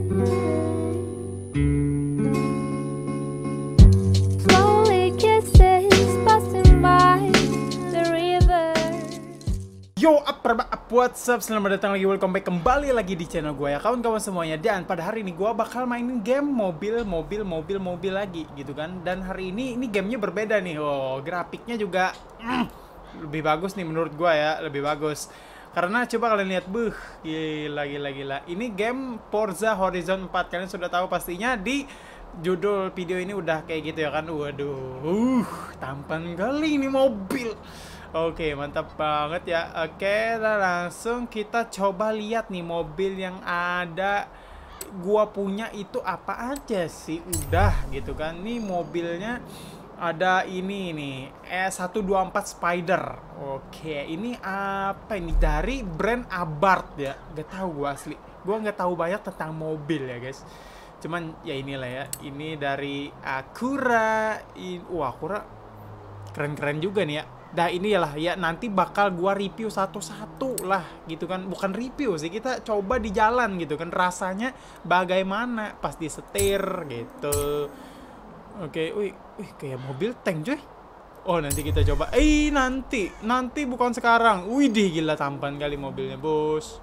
Slowly kisses passing by the river. Yo, what's up? Selamat datang lagi, welcome back kembali lagi di channel gue ya kawan-kawan semuanya. Dan pada hari ini gue bakal mainin game mobil lagi gitu kan. Dan hari ini gamenya berbeda nih. Oh, grafiknya juga lebih bagus nih menurut gue ya, lebih bagus. Karena coba kalian lihat, gila. Ini game Forza Horizon 4. Kalian sudah tahu pastinya di judul video ini udah kayak gitu ya kan. Waduh, tampan kali ini mobil. Oke, mantap banget ya. Oke, langsung kita coba lihat nih mobil yang ada gua punya itu apa aja sih. Udah gitu kan. Nih mobilnya ada ini nih, E124 Spider. Oke, ini apa ini? Dari brand Abarth ya. Gak tahu gua asli. Gua nggak tahu banyak tentang mobil ya, guys. Cuman ya inilah ya. Ini dari Acura. Wah, Acura keren-keren juga nih ya. Nah inilah ya, nanti bakal gua review satu-satu lah gitu kan. Bukan review sih, kita coba di jalan gitu kan. Rasanya bagaimana pas disetir gitu. Oke, wih kayak mobil tank cuy. Oh nanti kita coba. Nanti bukan sekarang. Widih gila, tampan kali mobilnya bos.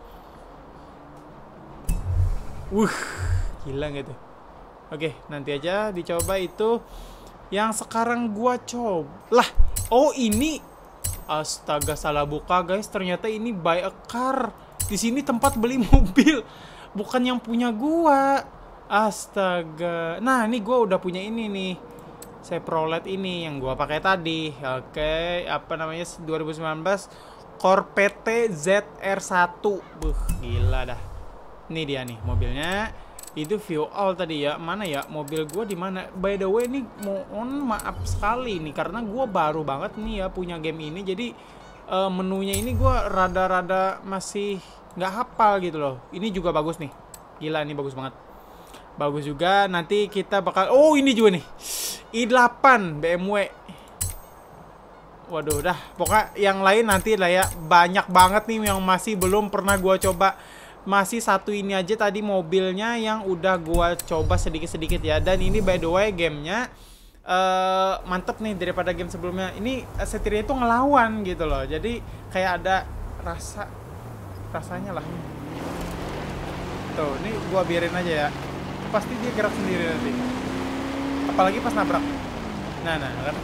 Gila gitu. Oke, nanti aja dicoba itu. Yang sekarang gua coba lah. Oh ini, astaga salah buka guys. Ternyata ini buy a car. Di sini tempat beli mobil, bukan yang punya gua. Astaga. Nah ini gua udah punya ini nih, Chevrolet ini yang gua pakai tadi. Oke, apa namanya 2019 Corvette ZR1. Gila dah. Ini dia nih mobilnya. Itu view all tadi ya. Mana ya mobil gue di mana? By the way nih, mohon maaf sekali nih karena gue baru banget nih ya punya game ini. Jadi menunya ini gue rada-rada masih nggak hafal gitu loh. Ini juga bagus nih. Gila, ini bagus banget. Bagus juga. Nanti kita bakal, oh ini juga nih, i8 BMW. Waduh, dah pokoknya yang lain nanti lah ya. Banyak banget nih yang masih belum pernah gue coba. Masih satu ini aja tadi mobilnya yang udah gua coba sedikit-sedikit ya. Dan ini by the way gamenya mantep nih daripada game sebelumnya. Ini setirnya itu ngelawan gitu loh. Jadi kayak ada rasanya lah. Tuh, ini gua biarin aja ya. Pasti dia gerak sendiri nanti. Apalagi pas nabrak. Nah kan.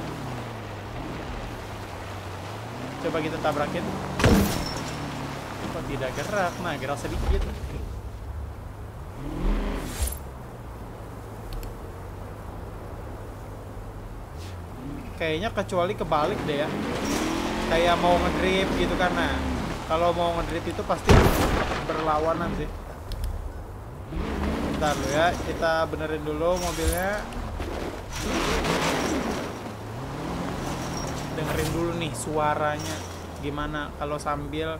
Coba kita tabrakin. Kok tidak gerak? Nah, gerak sedikit. Kayaknya kecuali kebalik deh ya. Kayak mau ngedrift gitu kan. Nah, kalau mau ngedrift itu pasti berlawanan sih. Bentar dulu ya, kita benerin dulu mobilnya. Dengerin dulu nih suaranya gimana kalau sambil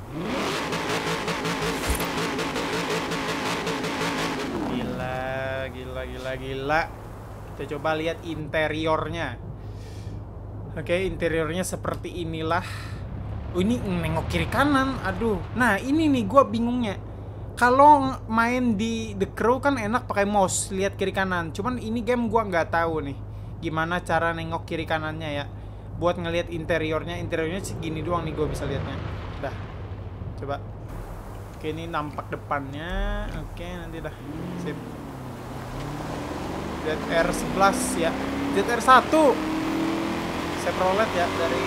Gila. Kita coba lihat interiornya. Oke, interiornya seperti inilah. Oh, ini nengok kiri kanan. Aduh. Nah, ini nih gua bingungnya. Kalau main di The Crew kan enak pakai mouse, lihat kiri kanan. Cuman ini game gua nggak tahu nih gimana cara nengok kiri kanannya ya. Buat ngelihat interiornya segini doang nih gua bisa lihatnya. Dah. Coba. Oke, ini nampak depannya. Oke, nanti dah. Sip. ZR11 ya. ZR1. Chevrolet ya dari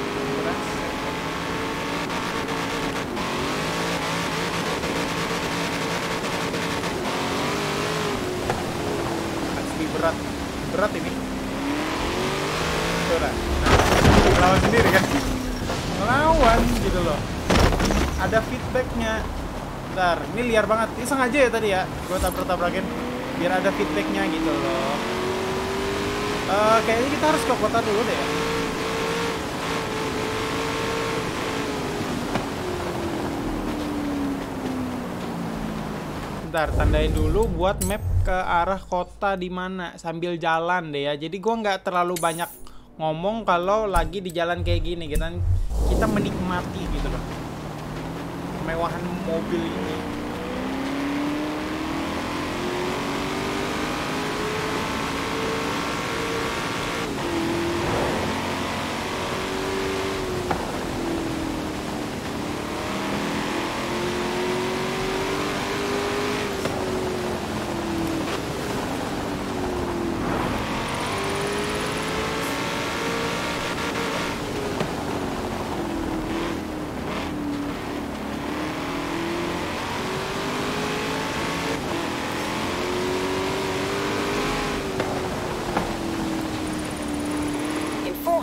asli berat ini. Tuh lah. Nah, melawan sendiri kan. Melawan gitu loh. Ada feedbacknya. Bentar, ini liar banget. Ini sengaja ya tadi ya, gue tabrak-tabrakin biar ada feedbacknya gitu loh. Kayaknya kita harus ke kota dulu deh ya. Bentar, tandain dulu buat map ke arah kota di mana sambil jalan deh ya. Jadi gue nggak terlalu banyak ngomong kalau lagi di jalan kayak gini. Kita menikmati gitu loh kemewahan mobil ini.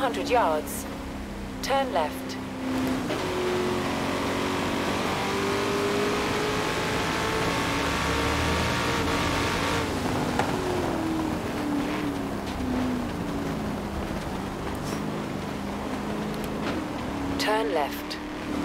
400 yards, turn left. Turn left.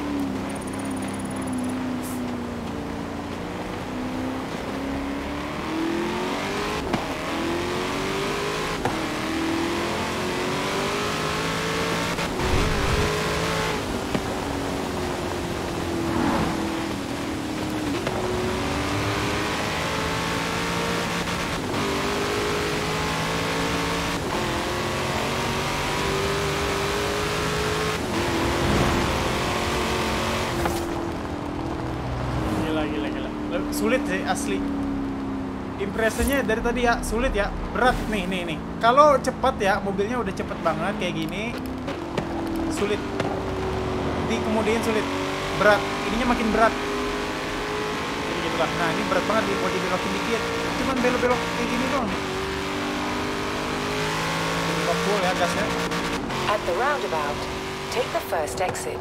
Sulit sih asli. Impresinya dari tadi ya sulit ya, berat nih. Kalau cepat ya mobilnya udah cepet banget kayak gini, sulit. Dikemudiin sulit, berat. Ininya makin berat. Jadi gitu kan. Nah ini berat banget nih, mau dibelokin dikit. Cuman belok-belok kayak gini doang. Full ya gasnya. At the roundabout, take the first exit.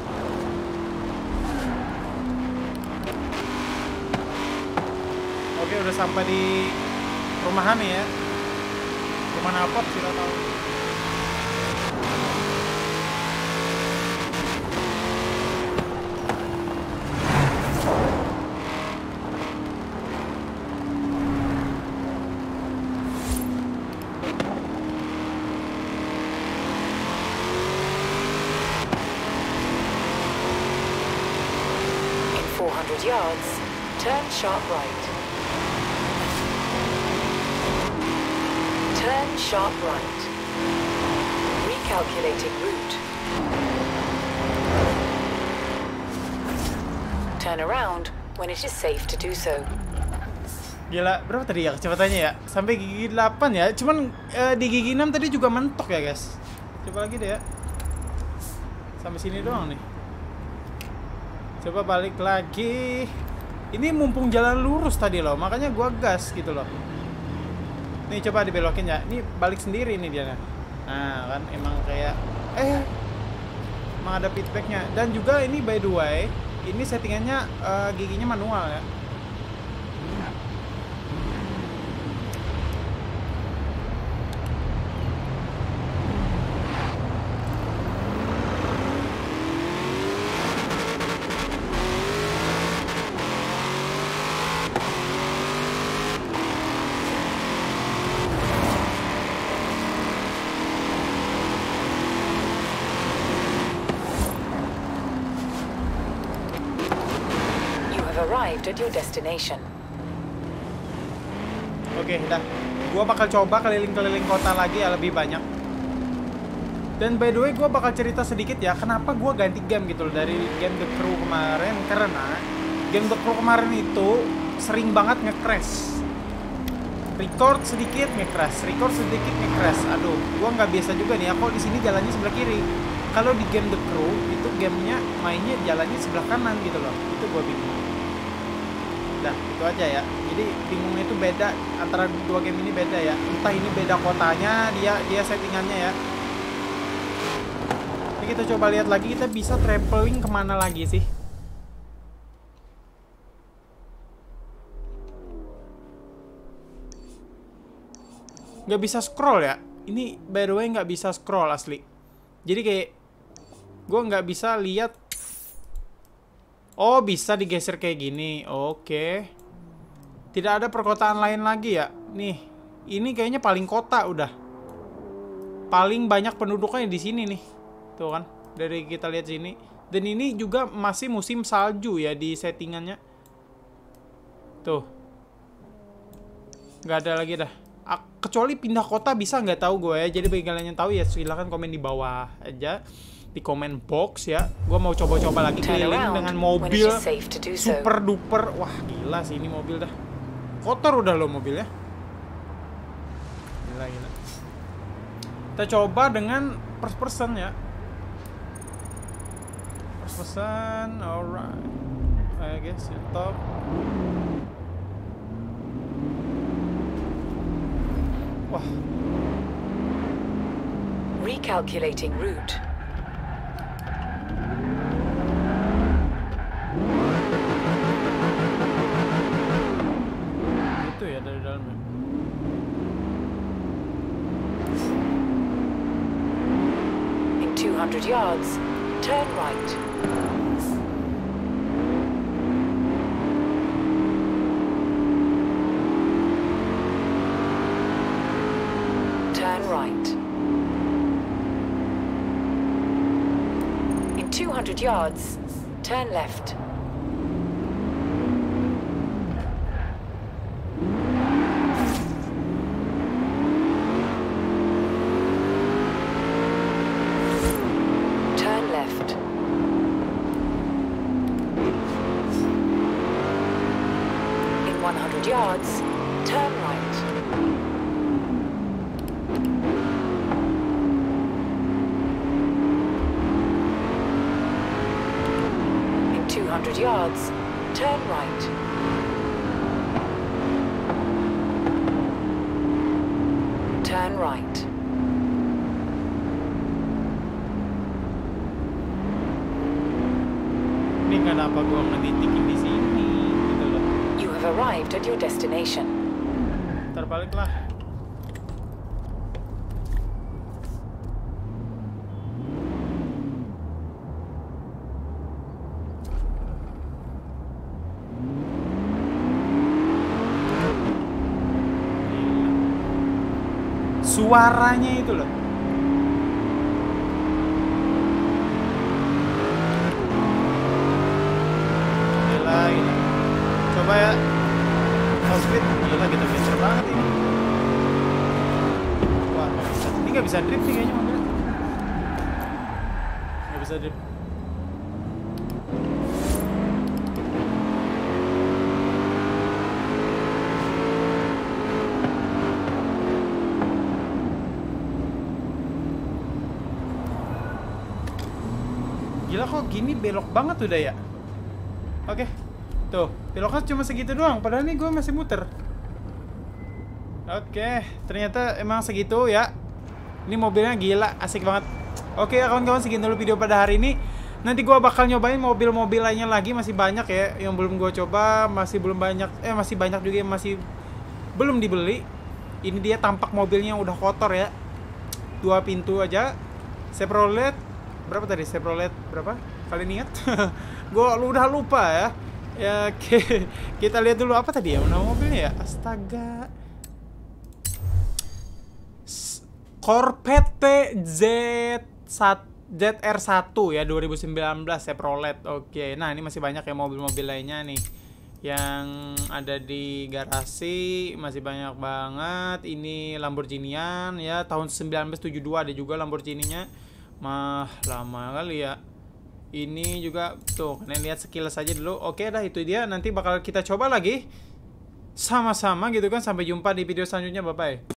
Oke, udah sampai di perumahan nih ya. Perumahan apa sih lo tahu? In 400 yards, turn sharp right. Turn sharp right. Recalculating route. Turn around when it is safe to do so. Gila, berapa tadi ya kecepatannya ya? Sampai gigi 8 ya. Cuman di gigi 6 tadi juga mentok ya, guys. Coba lagi deh ya. Sampai sini doang nih. Coba balik lagi. Ini mumpung jalan lurus tadi loh, makanya gua gas gitu loh. Nih coba dibelokin ya. Ini balik sendiri nih dia. Nah kan emang kayak emang ada feedbacknya. Dan juga ini by the way, ini settingannya giginya manual ya. Arrived at your destination. Oke, dah. Gua bakal coba keliling-keliling kota lagi ya, lebih banyak. Dan by the way, gua bakal cerita sedikit ya, kenapa gua ganti game gitu loh dari game The Crew kemarin. Karena game The Crew kemarin itu sering banget nge-crash. Record sedikit nge-crash, record sedikit nge-crash. Aduh, gua nggak biasa juga nih. Aku di sini jalannya sebelah kiri. Kalau di game The Crew itu gamenya mainnya jalannya sebelah kanan gitu loh. Itu gua bingung. Dah, itu aja ya. Jadi bingungnya itu beda antara dua game ini beda ya. Entah ini beda kotanya, dia settingannya ya. Ini kita coba lihat lagi, kita bisa traveling kemana lagi sih? Nggak bisa scroll ya. Ini by the way nggak bisa scroll asli. Jadi kayak gue nggak bisa lihat. Oh, bisa digeser kayak gini. Oke. Tidak ada perkotaan lain lagi ya. Nih, ini kayaknya paling kota udah. Paling banyak penduduknya di sini nih. Tuh kan, dari kita lihat sini. Dan ini juga masih musim salju ya di settingannya. Tuh. Nggak ada lagi dah. Kecuali pindah kota bisa nggak tahu gue ya. Jadi bagi kalian yang tahu ya silahkan komen di bawah aja. Di komen box ya. Gue mau coba-coba lagi keliling dengan mobil super duper. Wah gila sih ini mobil dah. Kotor udah loh mobilnya. Gila. Kita coba dengan first person ya. First person, alright. I guess top. Wah. Recalculating route. Itu ya dari dalamnya. In 200 yards, turn right. Turn right. In 200 yards, turn left. Turn left. In 100 yards, turn right. In 200 yards, turn right. Turn right. Ini kenapa gua ngeditikin di sini gitu loh. You have arrived at your destination. Ntar balik lah. Suaranya itu loh. Gila, gila. Coba ya. Oh, speed. Gila, gitu geser banget ini. Wah, nggak bisa. Ini nggak bisa drift nih kayaknya mobilnya. Nggak bisa drift. Gila kok gini belok banget udah ya. Oke. Tuh, beloknya cuma segitu doang. Padahal nih gue masih muter. Oke, ternyata emang segitu ya. Ini mobilnya gila, asik banget. Oke kawan-kawan, segitu dulu video pada hari ini. Nanti gue bakal nyobain mobil-mobil lainnya lagi. Masih banyak ya yang belum gue coba. Masih belum banyak, masih banyak juga yang masih belum dibeli. Ini dia tampak mobilnya udah kotor ya. 2 pintu aja. Chevrolet berapa tadi? Chevrolet berapa? Kalian ingat? Gue udah lupa ya. Ya oke. Kita lihat dulu apa tadi ya nama mobilnya ya. Astaga. Corvette ZR1 ya 2019 Chevrolet. Oke. Nah, ini masih banyak ya mobil-mobil lainnya nih yang ada di garasi, masih banyak banget. Ini Lamborghini-an ya tahun 1972 ada juga Lamborghini-nya. Mah lama kali ya. Ini juga tuh, kalian lihat sekilas aja dulu. Oke dah, itu dia. Nanti bakal kita coba lagi sama-sama gitu kan. Sampai jumpa di video selanjutnya. Bye bye.